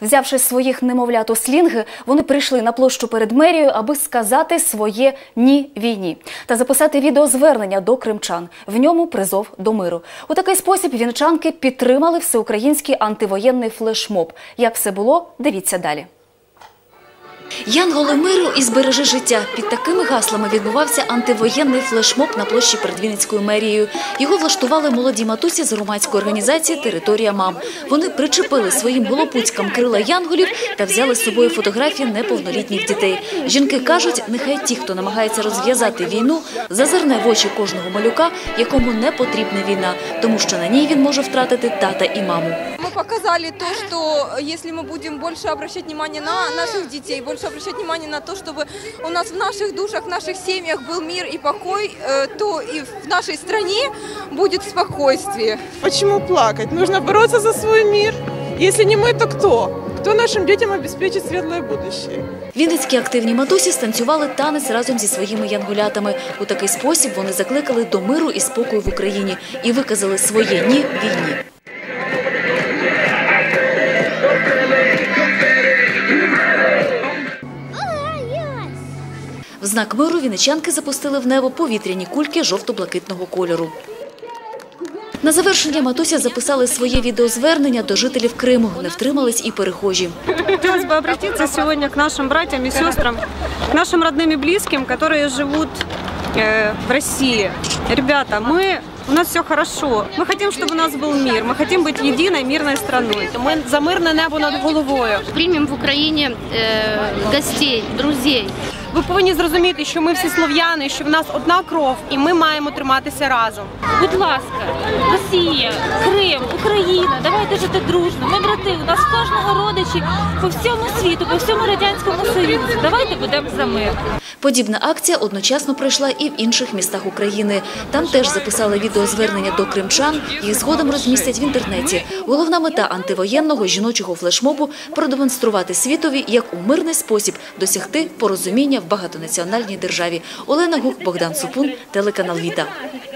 Взявши своїх немовлят у слінги, вони прийшли на площу перед мерією, аби сказати своє «ні» війні та записати відеозвернення до кримчан. В ньому призов до миру. У такий спосіб вінничанки підтримали всеукраїнський антивоєнний флешмоб. Як все було, дивіться далі. «Янголи миру і збережи життя» – під такими гаслами відбувався антивоєнний флешмоб на площі перед Вінницькою мерією. Його влаштували молоді матусі з громадської організації «Територія мам». Вони причепили своїм голопуцькам крила янголів та взяли з собою фотографії неповнолітніх дітей. Жінки кажуть, нехай ті, хто намагається розв'язати війну, зазирне в очі кожного малюка, якому не потрібна війна, тому що на ній він може втратити тата і маму. Ми показали те, що якщо ми будемо більше звертати увагу на наших дітей, більше обращать внимание на то, чтобы у нас в наших душах, в наших семьях был мир и покой, то и в нашей стране будет спокойствие. Почему плакать? Нужно бороться за свой мир. Если не мы, то кто? Хто нашим дітям обезпечить світле будущее? Вінницькі активні матусі станцювали танець разом зі своїми янголятами. У такий спосіб вони закликали до миру і спокою в Україні і виказали своє «ні» війні. В знак миру вінничанки запустили в небо повітряні кульки жовто-блакитного кольору. На завершення матуся записали своє відеозвернення до жителів Криму. Не втримались і перехожі. Хотелось бы обратиться сегодня к нашим братьям и сестрам, к нашим родным и близким, которые живут в России. Ребята, у нас все хорошо. Мы хотим, чтобы у нас был мир. Мы хотим быть единой мирной страной. Мы за мирне небо над головою. Приймемо в Україні гостей, друзей. Ви повинні зрозуміти, що ми всі слов'яни, що в нас одна кров і ми маємо триматися разом. Будь ласка, Росія, Крим, Україна, давайте жити дружно. Ми брати, у нас кожного родичі по всьому світу, по всьому Радянському Союзу. Давайте будемо за мир. Подібна акція одночасно пройшла і в інших містах України. Там теж записали відеозвернення до кримчан, їх згодом розмістять в інтернеті. Головна мета антивоєнного жіночого флешмобу – продемонструвати світові, як у мирний спосіб досягти порозуміння в багатонаціональній державі. Олена Гук, Богдан Супун, телеканал «Віта».